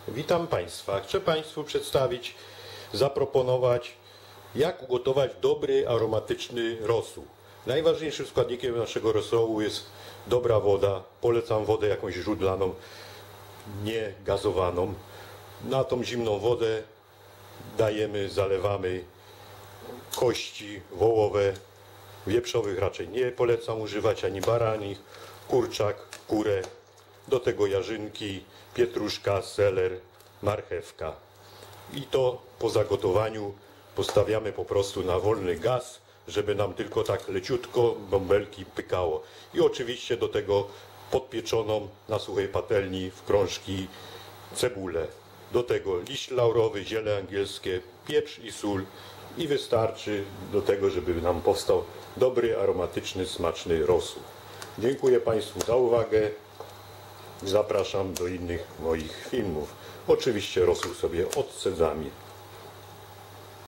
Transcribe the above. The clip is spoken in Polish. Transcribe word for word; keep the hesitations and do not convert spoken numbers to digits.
Witam Państwa. Chcę Państwu przedstawić, zaproponować, jak ugotować dobry, aromatyczny rosół. Najważniejszym składnikiem naszego rosołu jest dobra woda. Polecam wodę jakąś źródlaną, nie gazowaną. Na tą zimną wodę dajemy, zalewamy kości wołowe. Wieprzowych raczej nie polecam używać, ani baranich, kurczak, kurę. Do tego jarzynki, pietruszka, seler, marchewka. I to po zagotowaniu postawiamy po prostu na wolny gaz, żeby nam tylko tak leciutko bąbelki pykało. I oczywiście do tego podpieczoną na suchej patelni w krążki cebulę. Do tego liść laurowy, ziele angielskie, pieprz i sól. I wystarczy do tego, żeby nam powstał dobry, aromatyczny, smaczny rosół. Dziękuję Państwu za uwagę. Zapraszam do innych moich filmów. Oczywiście rosół sobie odcedzamy.